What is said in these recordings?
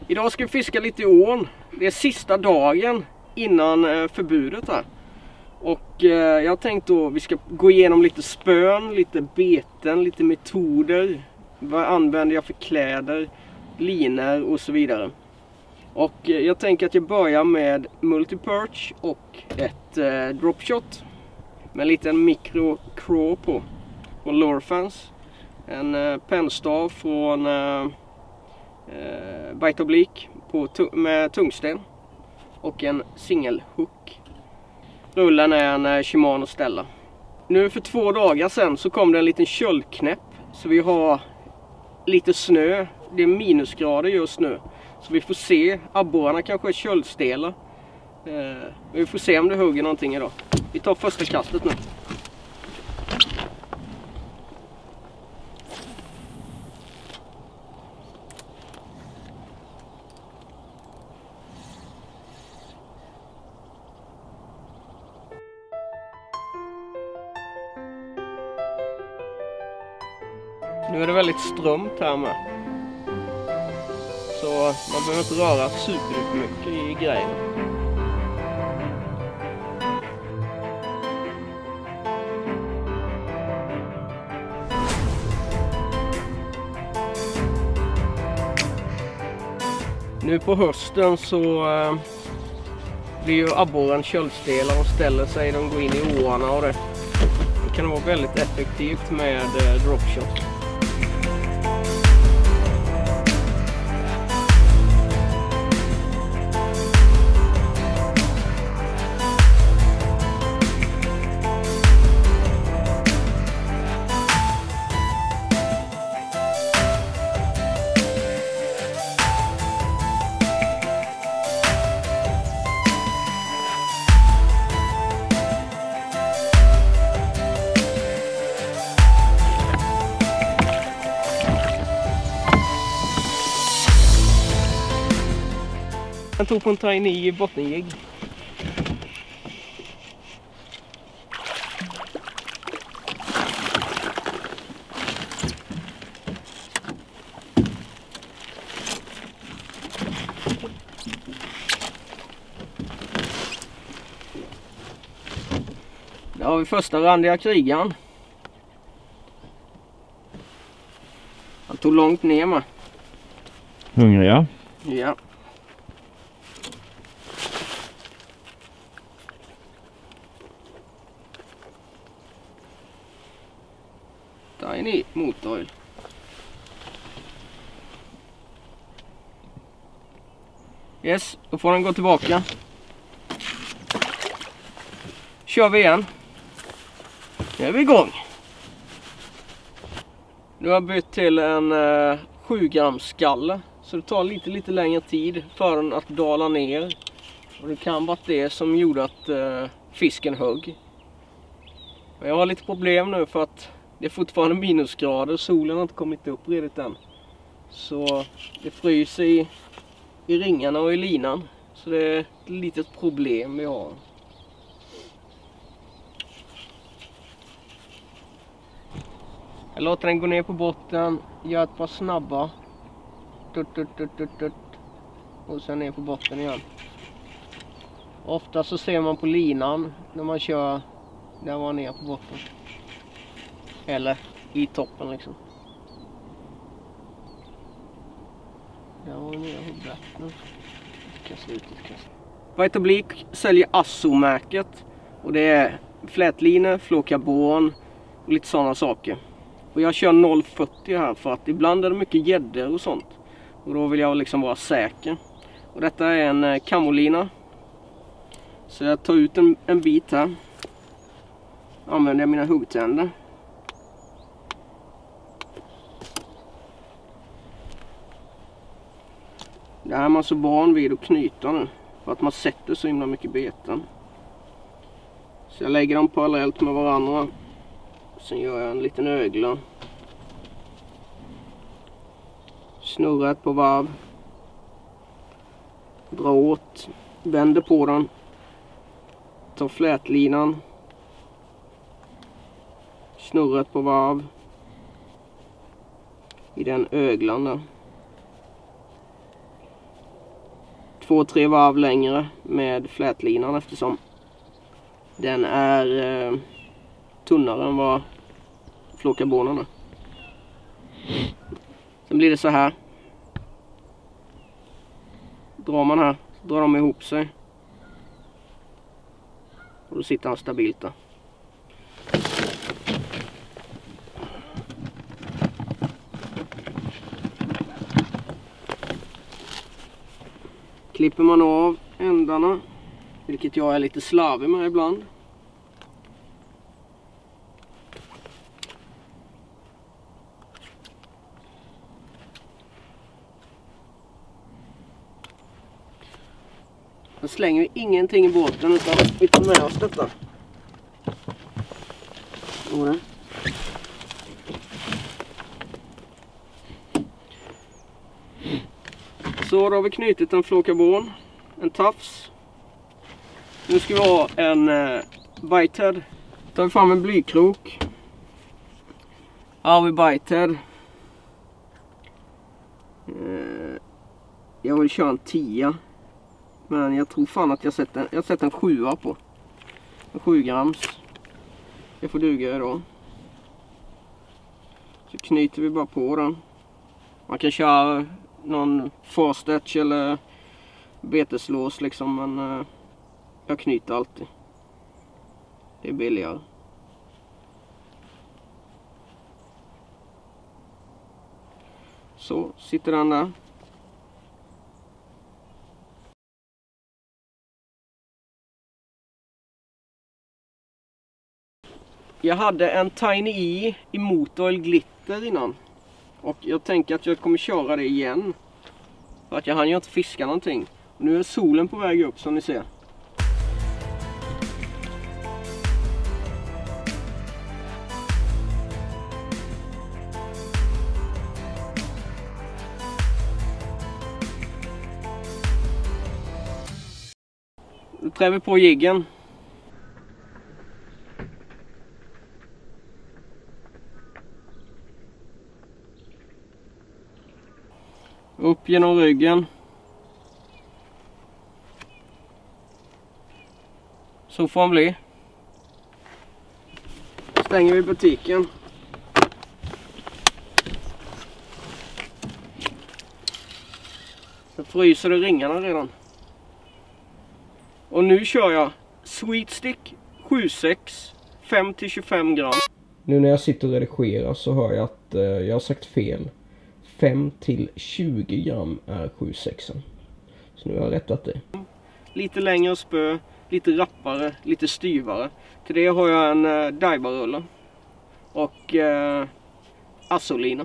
Idag ska vi fiska lite i ån. Det är sista dagen innan förbudet här. Och jag har tänkt då vi ska gå igenom lite spön, lite beten, lite metoder. Vad använder jag för kläder, linor och så vidare. Och jag tänker att jag börjar med multi-perch och ett dropshot. Med en liten micro craw på Lurefans. En pennstav från Bite Oblique med tungsten. Och en singelhook. Rullen är en Shimano Stella. Nu för 2 dagar sedan så kom det en liten köldknäpp. Så vi har lite snö. Det är minusgrader just nu. Så vi får se. Abborrarna kanske är köldstela. Vi får se om det hugger någonting idag. Vi tar första kastet nu. Nu är det väldigt strömt här med. Så man behöver inte röra supermycket i grejen. Nu på hösten så blir ju abborren köldstela och ställer sig. De går in i åarna och det kan vara väldigt effektivt med dropshot. Jag tog på en tiny bottengigg. Där har vi första randiga krigaren. Han tog långt ner med. Hungriga? Ja. Tiny motoil. Yes, då får den gå tillbaka. Kör vi igen. Nu är vi igång. Nu har jag bytt till en 7 gram skalle. Så det tar lite längre tid för den att dala ner. Och det kan vara det som gjorde att fisken högg. Men jag har lite problem nu för att det är fortfarande minusgrader. Solen har inte kommit upp redigt än. Så det fryser i ringarna och i linan. Så det är ett litet problem vi har. Jag låter den gå ner på botten. Gör ett par snabba. Och sen ner på botten igen. Ofta så ser man på linan när man kör. Där var ner på botten. Eller i toppen liksom. Där var ner på botten. Bite Oblique säljer ASSO-märket. Och det är flätlinor, flåkarbon och lite sådana saker. Och jag kör 0,40 här för att ibland är det mycket gäddor och sånt. Och då vill jag liksom vara säker. Och detta är en kamolina. Så jag tar ut en bit här. Använder jag mina huggtänder. Det här är man så van vid att knyta nu. För att man sätter så himla mycket beten. Så jag lägger dem parallellt med varandra. Sen gör jag en liten ögla. Snurrar ett på varv. Drar åt. Vänder på den. Tar flätlinan. Snurrar ett på varv. I den öglan där. 2-3 varv längre med flätlinan eftersom den är tunnare än vad fluorkarbonen är. Sen blir det så här. Drar man här, drar de ihop sig. Och då sitter han stabilt där. Klipper man av ändarna, vilket jag är lite slarvig med ibland. Då slänger vi ingenting i båten utan vi tar med oss detta. Så då har vi knutit en fluorkarbon, en tafs. Nu ska vi ha en bitehead. Tar vi fram en blykrok. Har vi bitehead. Jag vill köra en 10. Men jag tror fan att jag sätter en 7 på. En 7 grams. Det får duga idag. Så knyter vi bara på den. Man kan köra någon fast etch eller beteslås liksom, men jag knyter alltid. Det är billigare. Så sitter den där. Jag hade en Tiny E i Motoil Glitter innan. Och jag tänker att jag kommer köra det igen. För att jag hann ju inte fiska någonting. Och nu är solen på väg upp som ni ser. Nu trär vi på jiggen. Upp genom ryggen. Så får han bli. Stänger vi butiken. Så fryser det ringarna redan. Och nu kör jag Sweet Stick 7,6 5-25 gram. Nu när jag sitter och redigerar så hör jag att jag har sagt fel. 5-20 gram är 7,6. Så nu har jag rättat det. Lite längre spö, lite rappare, lite styvare. Till det har jag en diverrulle och assolina.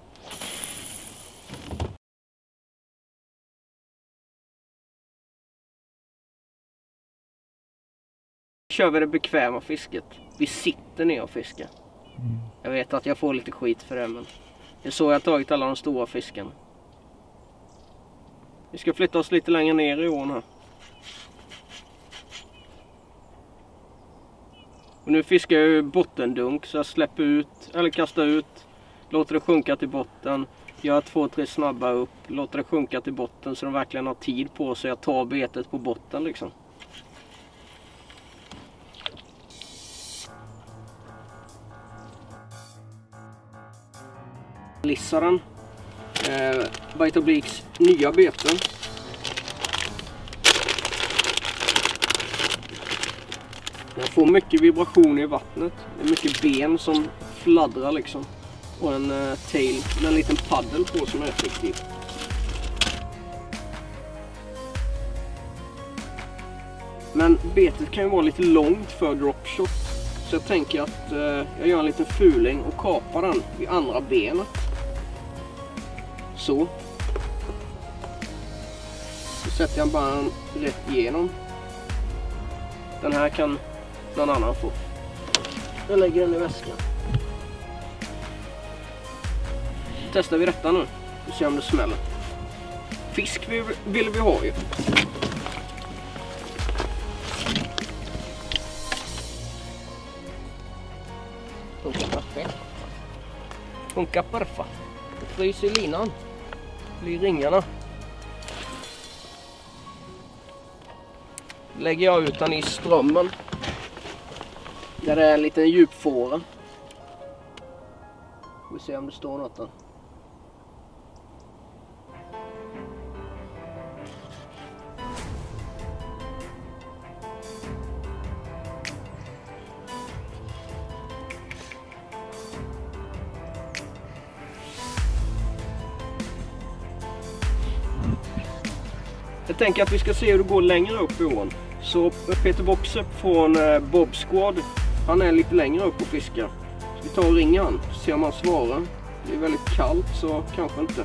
Kör vi det bekväma fisket. Vi sitter ner och fiskar. Jag vet att jag får lite skit för det, men det är så jag har tagit alla de stora fiskarna. Vi ska flytta oss lite längre ner i ån här. Och nu fiskar jag ju bottendunk, så jag släpper ut, eller kastar ut, låter det sjunka till botten, gör 2-3 snabba upp, låter det sjunka till botten så de verkligen har tid på sig att ta betet på botten liksom. Lissaren, Bite Obliques nya beten. Jag får mycket vibration i vattnet. Det är mycket ben som fladdrar liksom. Och en tail med en liten paddel på som är effektiv. Men betet kan ju vara lite långt för dropshot. Så jag tänker att jag gör en liten fuling och kapar den vid andra benet. Så. Så sätter jag bara en rätt igenom. Den här kan någon annan få. Jag lägger den i väskan. Testar vi detta nu. Vi ser om det smäller. Fisk vill vi ha ju. Funkar perfekt. Funkar perfekt. Frys i linan. Blir ringarna. lägger jag ut den i strömmen. Där det är en liten djupfåra. Vi ser om det står något där. Jag tänker att vi ska se hur det går längre upp i ån. Så Peter Boxer från Bob Squad, han är lite längre upp och fiskar. Så vi tar och ringer han, se om han svarar. Det är väldigt kallt så kanske inte.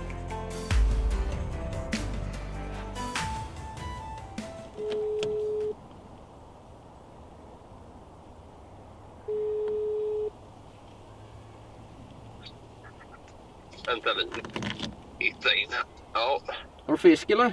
Vänta lite. Hitta in här. Ja. Har du fisk eller?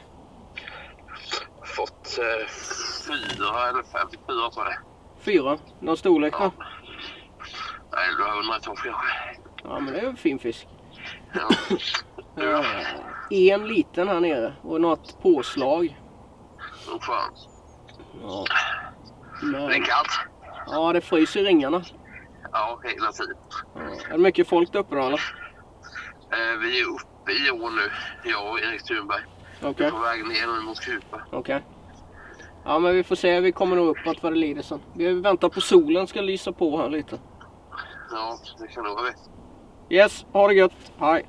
Fått 4 eller 5, 4 tror jag. 4? Någon storlek va? Ja. Nej, 1100 kanske. Ja men det är en fin fisk. Ja. En liten här nere och något påslag. Åh fan. Ja. Det är kallt. Ja, det fryser i ringarna. Ja, hela tiden. Ja. Är det mycket folk där uppe då eller? Vi är uppe i år nu, jag och Erik Thunberg. Okej. På väg ner mot Kupa. Okej. Ja men vi får se, vi kommer nog uppåt vad det lider sen. Vi väntar på solen ska lysa på här lite. Ja, det kan nog vara rätt. Yes, ha det gött. Hej.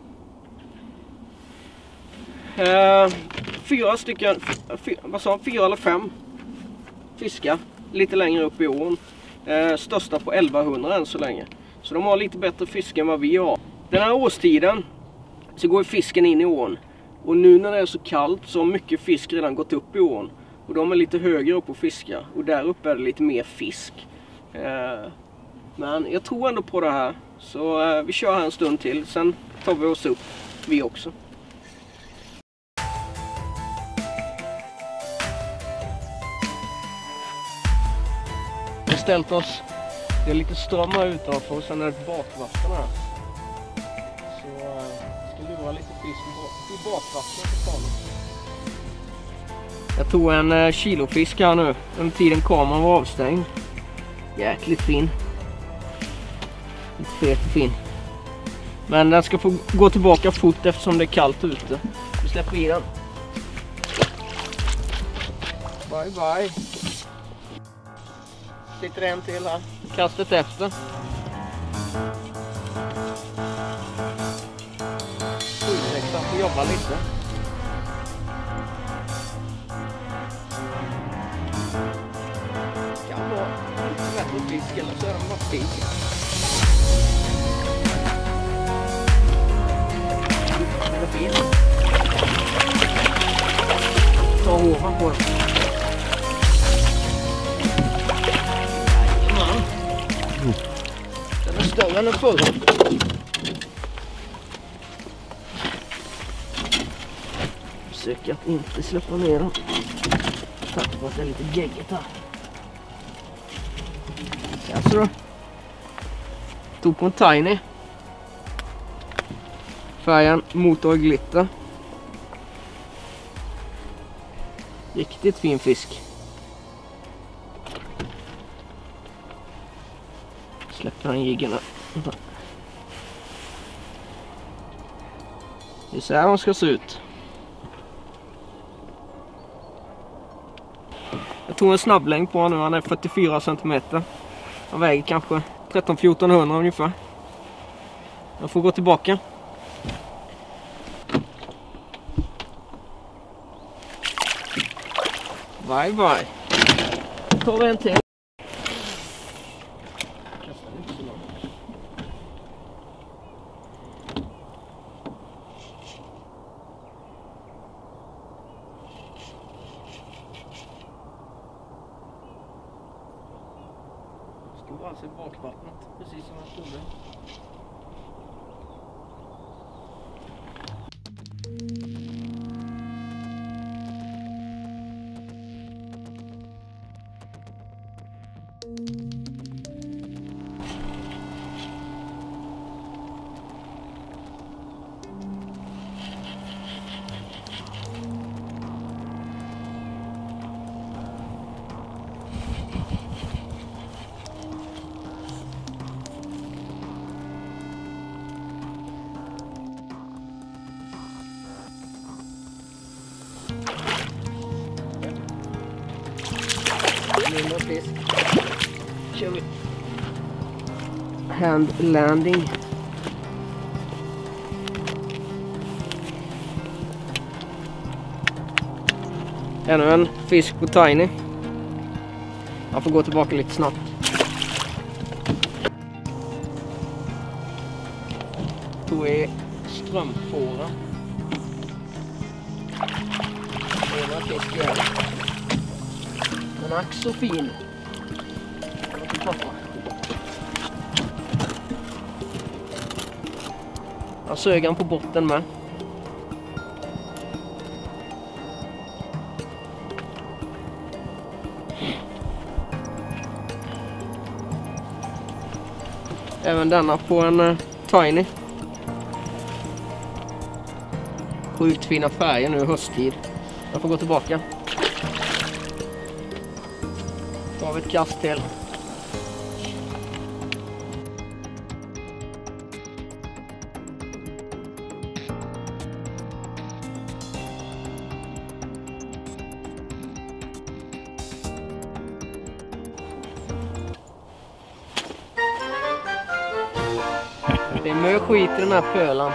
4 stycken, vad sa 4 eller 5 fiskar lite längre upp i ån. Största på 1100 än så länge. Så de har lite bättre fisk än vad vi har. Den här årstiden så går fisken in i ån. Och nu när det är så kallt så har mycket fisk redan gått upp i ån. Och de är lite högre upp och fiskar. Och där uppe är det lite mer fisk. Men jag tror ändå på det här. Så vi kör här en stund till. Sen tar vi oss upp vi också. Vi har ställt oss. Det är lite ström här utanför och sen är det ett bakvatten här. Så ska lura lite fisk i bakvattnet. Jag tog en kilofisk här nu under tiden kameran var avstängd. Jäkligt fin. Lite fet fin. Men den ska få gå tillbaka fort eftersom det är kallt ute. Vi släpper i den. Bye bye. Sitter en till här. Kastet efter. Skjutväxten får jobba lite. Kan vara lite lätt fisk eller så är de bara fisk. Det är fint. Ta hovan på den. Den är större än den förra. Försöker att inte släppa ner den. Tack för att det är lite geggigt här. Alltså då. Tog på en tiny. Färgen motor glitter. Riktigt fin fisk. Släpper han jiggen här. Det är så här de ska se ut. Jag tog en snabblängd på honom nu, han är 44 cm. Han väger kanske 13-1400 ungefär. Jag får gå tillbaka. Bye bye. Då tar vi en till. Stod alltså i bakvattnet, precis som jag trodde. fisk. Kör vi hand landing. Ännu en fisk på Tiny. Man får gå tillbaka lite snabbt. Då är strömfåra. Ena fisk igen. Den är ack så fin. Jag sög han på botten med. Även denna på en Tiny. Sjukt fina färger nu i hösttid. Jag får gå tillbaka. Då har vi ett kast till. Det är mycket skit i den här pölan.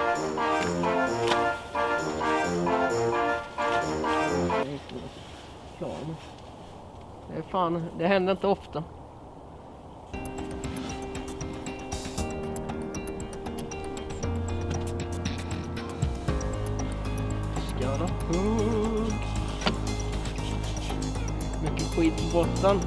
Det är fan, det händer inte ofta. Fiskarna. Mycket skit på botten.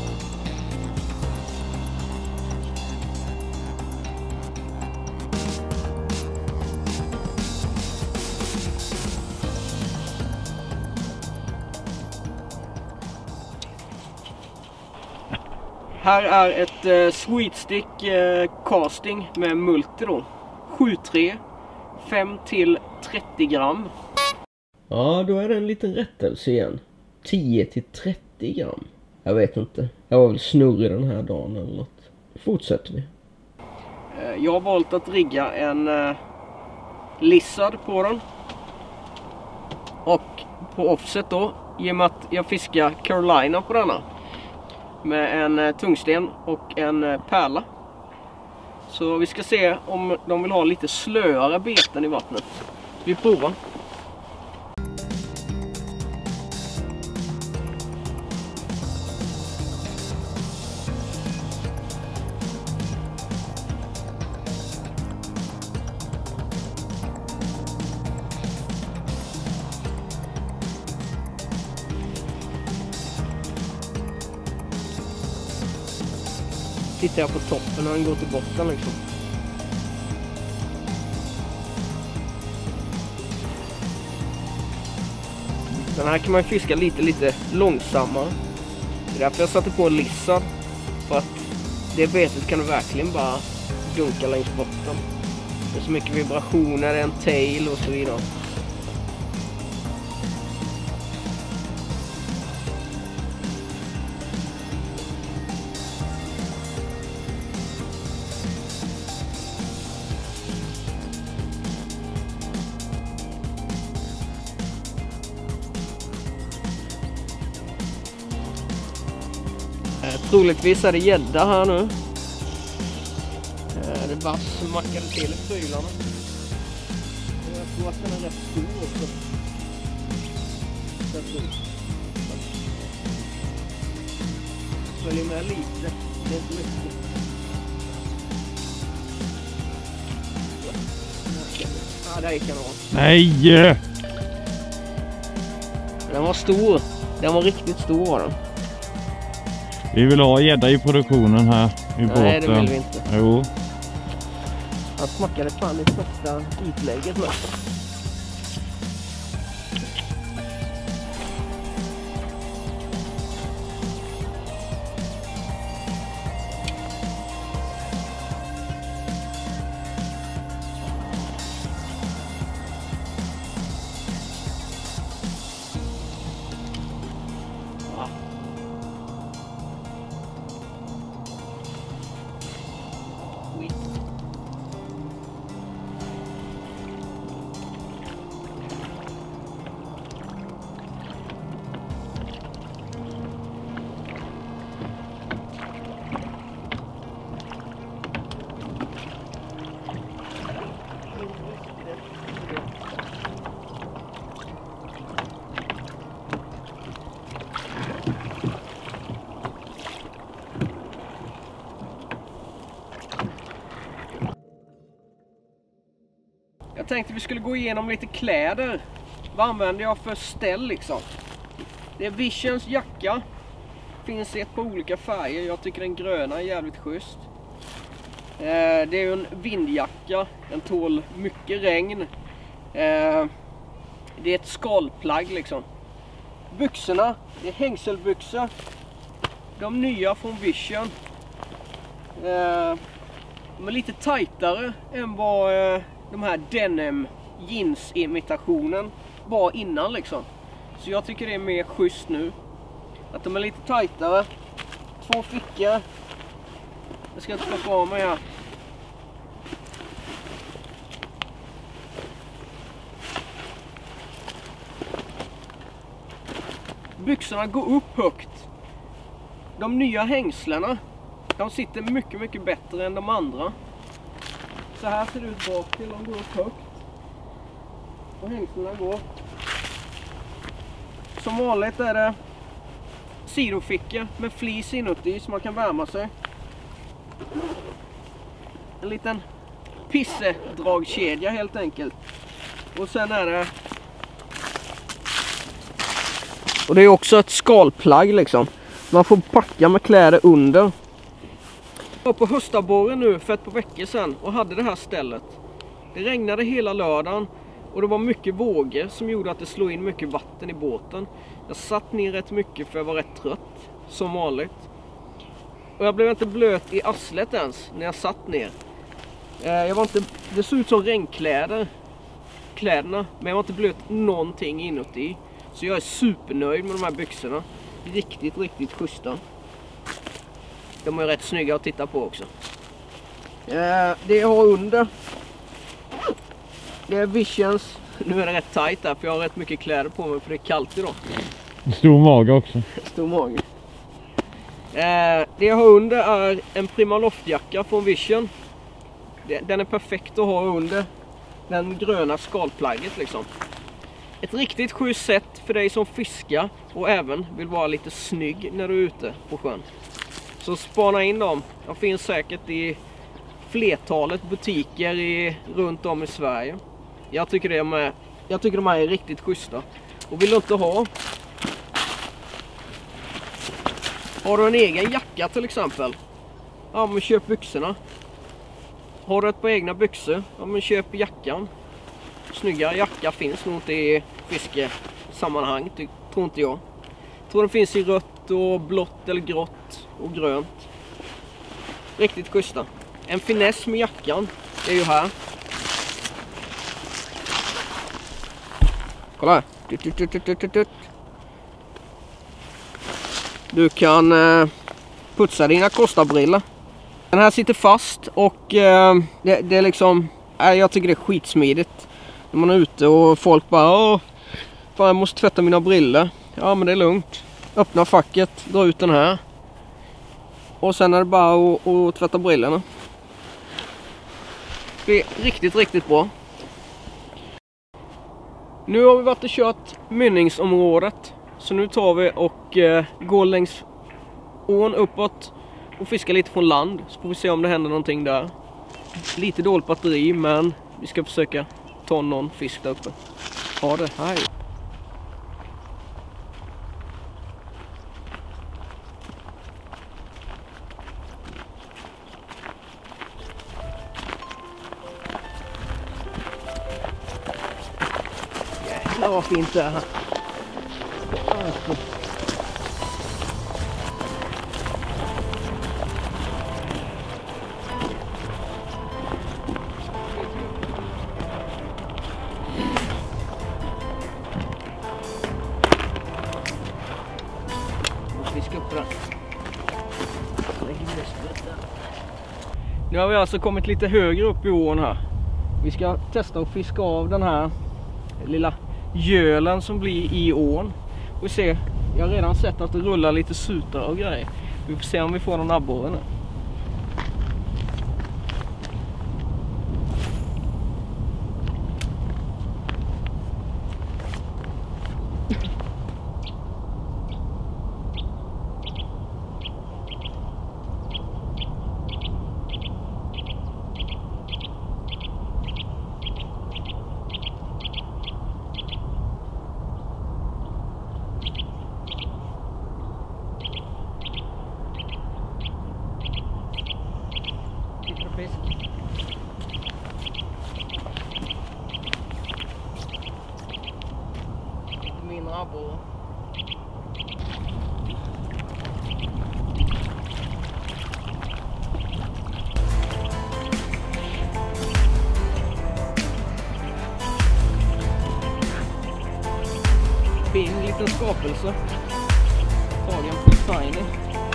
Här är ett sweet stick casting med multi då. 7-3, 5-30 gram. Ja, då är det en liten rättelse igen. 10-30 gram. Jag vet inte. Jag var väl snurrig den här dagen eller något. Fortsätter vi. Jag har valt att rigga en lizard på den. Och på offset då, i och med att jag fiskar Carolina på denna. Med en tungsten och en pärla. Så vi ska se om de vill ha lite slöare beten i vattnet. Vi provar. Tittar jag på toppen när den går till botten liksom. Den här kan man fiska lite långsammare. Det är därför jag satte på en lizard. För att det betet kan du verkligen bara dunka längs botten. Det är så mycket vibrationer, en tail och så vidare. Troligtvis är det gädda här nu. Det är vass som mackade till i prylarna. Jag tror att den är rätt stor också. Följer med lite. Det är inte mycket. Ja, där gick den av. Nej! Den var stor. Den var riktigt stor var den. Vi vill ha gädda i produktionen här i båten. Nej, det vill vi inte. Jo. Han smackade fan i första utlägget med. Jag tänkte vi skulle gå igenom lite kläder. Vad använder jag för ställ liksom? Det är Visions jacka. Finns ett på olika färger. Jag tycker den gröna är jävligt schysst. Det är en vindjacka. Den tål mycket regn. Det är ett skalplagg liksom. Byxorna, det är hängselbyxor. De nya från Vision. De är lite tajtare än vad de här denim jeans imitationen var innan liksom. Så jag tycker det är mer schysst nu. Att de är lite tajtare. 2 fickor. Jag ska inte plocka av mig här. Byxorna går upp högt. De nya hängslena, de sitter mycket, mycket bättre än de andra. Så här ser det ut bak till, de går upp högt. Och hängslena går. Som vanligt är det sidofickor med flis inuti så man kan värma sig. En liten pissedragkedja helt enkelt. Och sen är det... Och det är också ett skalplagg liksom. Man får packa med kläder under. Jag var på höstabborren nu för ett par veckor sedan och hade det här stället. Det regnade hela lördagen och det var mycket vågor som gjorde att det slog in mycket vatten i båten. Jag satt ner rätt mycket för jag var rätt trött, som vanligt. Och jag blev inte blöt i arslet ens när jag satt ner. Det såg ut som regnkläderna, men jag var inte blöt någonting inuti. Så jag är supernöjd med de här byxorna. Riktigt, riktigt schyssta. De är rätt snygga att titta på också. Det jag har under, det är Visions. Nu är det rätt tajt där för jag har rätt mycket kläder på mig för det är kallt idag. Stor mage också. Stor mage. Det jag har under är en Primaloft-jacka från Vision. Den är perfekt att ha under den gröna skalplagget liksom. Ett riktigt schysst sätt för dig som fiskar och även vill vara lite snygg när du är ute på sjön. Så spana in dem. De finns säkert i flertalet butiker runt om i Sverige. Jag tycker de här är riktigt schyssta. Och vill du inte ha... Har du en egen jacka till exempel? Ja, men köp byxorna. Har du ett par egna byxor? Ja, men köp jackan. Snygga jacka finns nog inte i fiskesammanhang, tror inte jag. Tror den finns i rött och blått eller grått och grönt. Riktigt schyssta. En finess med jackan är ju här. Kolla här. Du kan putsa dina Costa-briller. Den här sitter fast och det är liksom... Jag tycker det är skitsmidigt. När man är ute och folk bara... Fan, jag måste tvätta mina briller. Ja, men det är lugnt. Öppna facket, dra ut den här. Och sen är det bara att tvätta brillorna. Det är riktigt, riktigt bra. Nu har vi varit och kört mynningsområdet. Så nu tar vi och går längs ån uppåt och fiskar lite från land. Så får vi se om det händer någonting där. Lite dåligt batteri, men vi ska försöka ta någon fisk där uppe. Ha det, hej! Jäklar vad fint det är här. Nu har vi alltså kommit lite högre upp i ån här. Vi ska testa att fiska av den här lilla gölen som blir i ån. Och se, jag har redan sett att det rullar lite sutar och grejer. Vi får se om vi får någon abborre nu. fisk. Lite mindre abborre. Fin liten skapelse. Tagen på Tiny.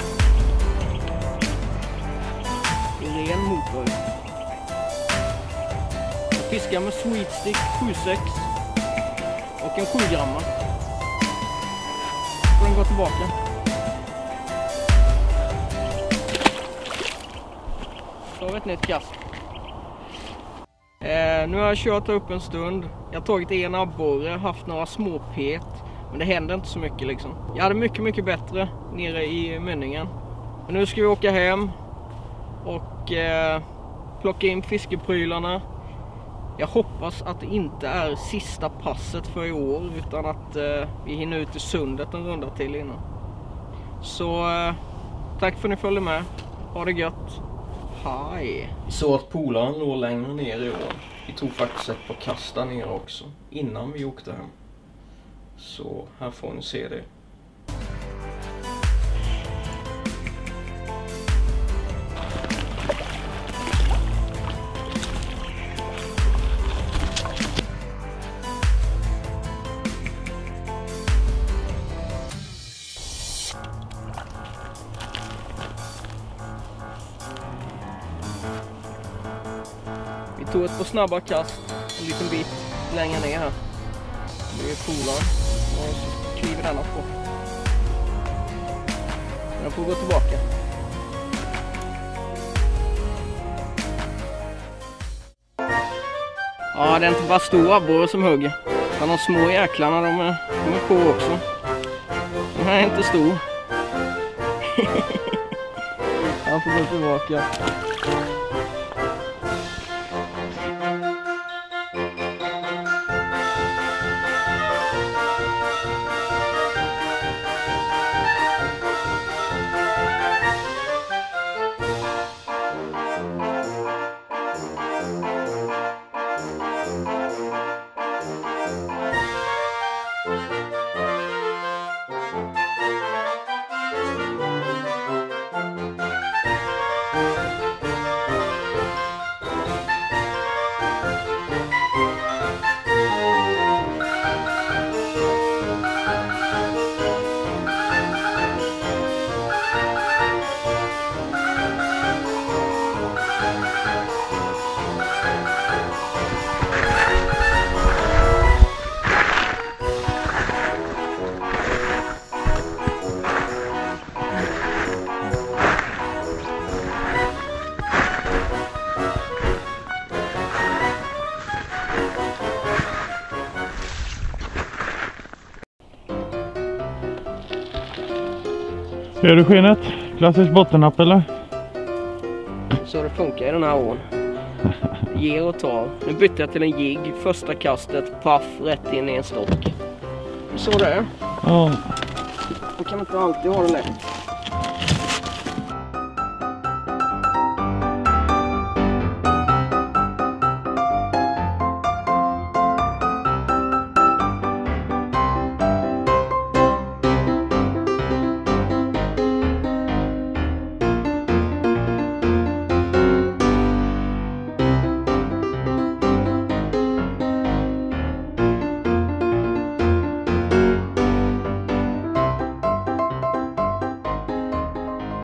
Ren motor. Jag fiskar med Sweet Stick 7,6 och en 7 gram. Får den gå tillbaka. Så har vi ett nytt kast. Nu har jag kört upp en stund. Jag har tagit en abborre, haft några små pet. Men det händer inte så mycket liksom. Jag hade mycket bättre nere i mynningen. Men nu ska vi åka hem och plocka in fiskeprylarna. Jag hoppas att det inte är sista passet för i år, utan att vi hinner ut i sundet en runda till innan. Så tack för att ni följde med. Ha det gött. Hej! Vi såg att polaren låg längre ner i år. Vi tog faktiskt ett par kast där nere också innan vi åkte hem. Så här får ni se det. Vi tog ett par snabba kast en liten bit längre ner här. Det är polaren och så kliver den på. Den får gå tillbaka. Ja, det är inte bara stor abborre som hugger. Men de små jäklarna, de är på också. Den här är inte stor. Han får gå tillbaka. Ser du skenet? Klassisk bottennapp eller? Så det funkar i den här ån. Ge och ta. Nu bytte jag till en jigg. Första kastet, paff, rätt in i en stock. Så det är. Ja. Man kan inte alltid ha det lätt.